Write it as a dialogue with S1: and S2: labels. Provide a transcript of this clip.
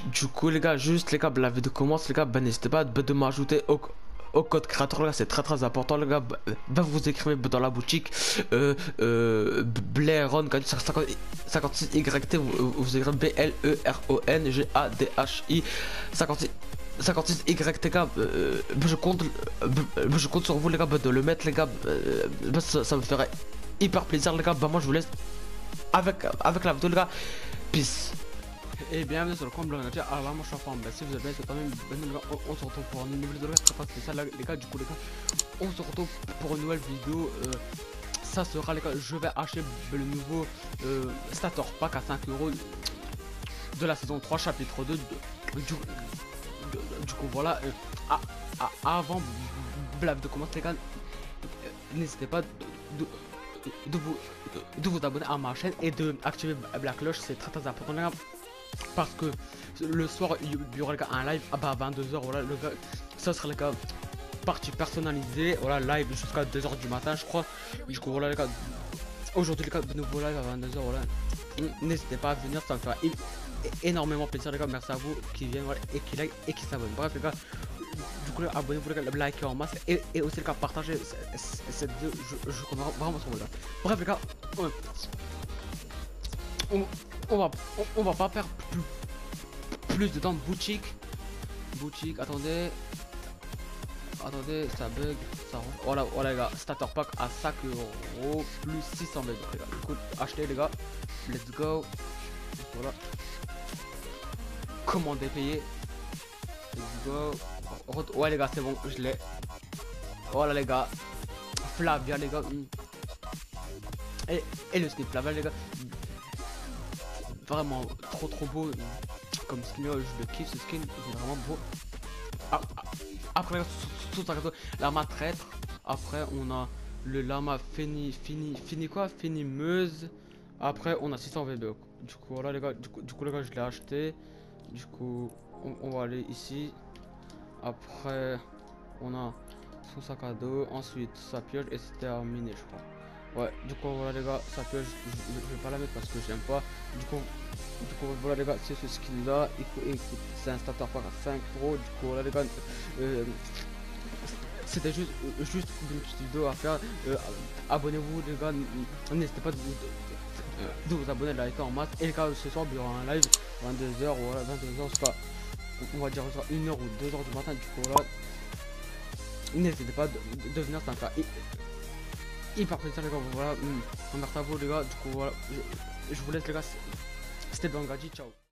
S1: Du coup, les gars, juste les gars, la vidéo commence, les gars, n'hésitez pas de m'ajouter au code créateur, là, c'est très important, les gars. Vous écrivez dans la boutique Blairon 56YT, vous écrivez BLERONGADHI 56 YT, les gars. Je compte sur vous, les gars, de le mettre, les gars. Ça me ferait hyper plaisir, les gars. Moi, je vous laisse avec la vidéo, les gars. Peace. Et bienvenue sur le compte Blogger. Alors là, moi je suis en forme. Si vous avez bien, c'est quand même on se retrouve pour une nouvelle vidéo. C'est pas spécial, les gars. Du coup, les gars, on se retrouve pour une nouvelle vidéo. Ça sera, les gars, je vais acheter le nouveau starter pack à 5 € de la saison 3, chapitre 2. Du coup, voilà. Avant de commencer, les gars, n'hésitez pas de vous abonner à ma chaîne et de activer la cloche. C'est très important, les gars. Parce que le soir il y aura, les gars, un live à 22h. Voilà, le gars, ça sera, les gars, partie personnalisée. Voilà, live jusqu'à 2h du matin, je crois. Du coup, voilà, les gars, aujourd'hui, les gars, de nouveau live à 22h. Voilà, n'hésitez pas à venir, ça me fera énormément plaisir, les gars. Merci à vous qui viennent, voilà, et qui like et qui s'abonnent. Bref, les gars, du coup, abonnez-vous, les gars, likez en masse et aussi, les gars, partagez cette vidéo. Je compte vraiment sur vous, les gars. Bref, les gars, on va pas perdre plus de temps de boutique. Attendez, ça bug, ça voilà, les gars, starter pack à 5 € plus 600 les gars. Du coup, achetez, les gars, let's go. Voilà, commandez, payer, let's go. Ouais, les gars, c'est bon, je l'ai. Voilà, les gars, Flavia, les gars, et le skin Flavia, les gars, vraiment trop beau comme skin. Je le kiffe, ce skin, il est vraiment beau. Après, sous lama traître. Après, on a le lama finimeuse. Après, on a 600 VB. Du coup, voilà, les gars, du coup, les gars, je l'ai acheté. Du coup, on va aller ici. Après, on a son sac à dos. Ensuite, sa pioche, et c'est terminé, je crois. Ouais, du coup, voilà, les gars, sa pioche, je vais pas la mettre parce que j'aime pas. Du coup, voilà, les gars, c'est ce skin là. C'est un starter pack à 5 €. Du coup, voilà, les gars, c'était juste une petite vidéo à faire. Abonnez-vous, les gars, n'hésitez pas de vous abonner, de liker en masse. Et les gars, ce soir, il y aura un live 22h, voilà, 22h, on va dire 1h ou 2h du matin. Du coup, voilà, n'hésitez pas de venir, ça me fait hyper plaisir, les gars. Voilà, merci à vous, les gars. Du coup, voilà, je vous laisse, les gars. C'était Blangadji, ciao.